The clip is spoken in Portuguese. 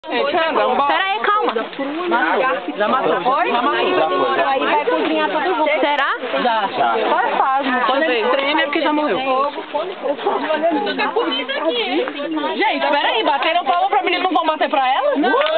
Pera aí, calma. Já matou. Oi? Já matou. Aí vai cozinhar tudo junto. Será? Já. Só espasmo. Quando ele treme é porque já morreu. Tô com comida aqui, hein? Gente, peraí, bateram palma pra menina, não vão bater pra ela? Não.